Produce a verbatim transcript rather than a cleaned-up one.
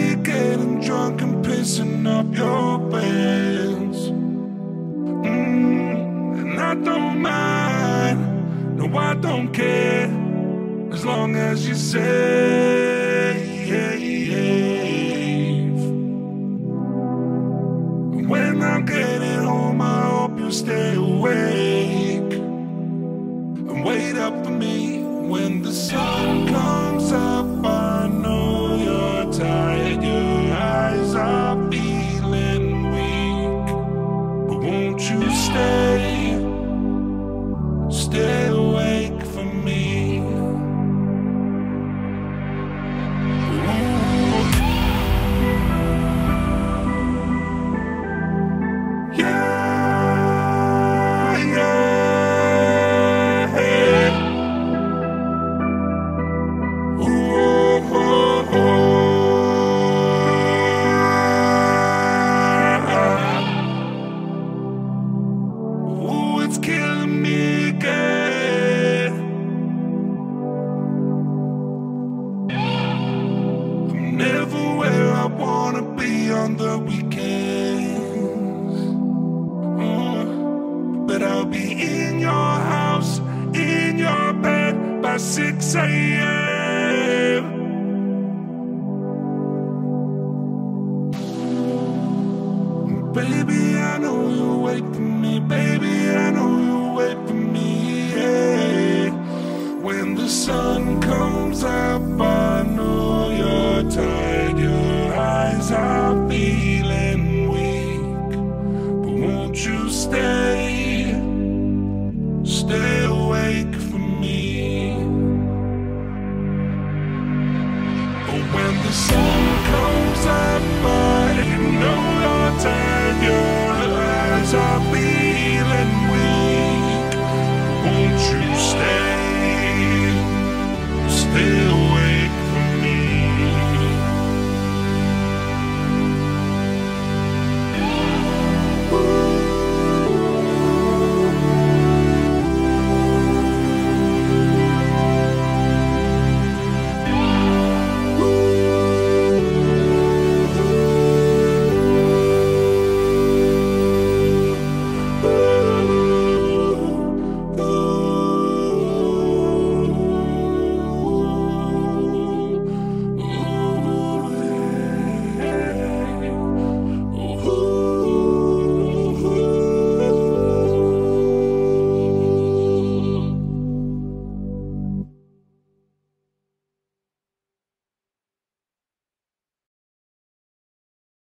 me getting drunk and pissing up your pants. Mm, and I don't mind, no I don't care, as long as you save. When I'm getting home, I hope you stay awake and wait up for me. When the sun comes up, I know you're tired, your eyes are feeling weak, but won't you stay, stay awake for me? Ooh. Yeah. On the weekends, mm, but I'll be in your house, in your bed by six a m Baby, I know you'll wait for me. Baby, I know you'll wait for me. Yeah. When the sun comes up, I know you're tired, your eyes are feeling weak, but won't you stay, stay awake for me? But when the sun comes up, I know you're tired, your eyes are feeling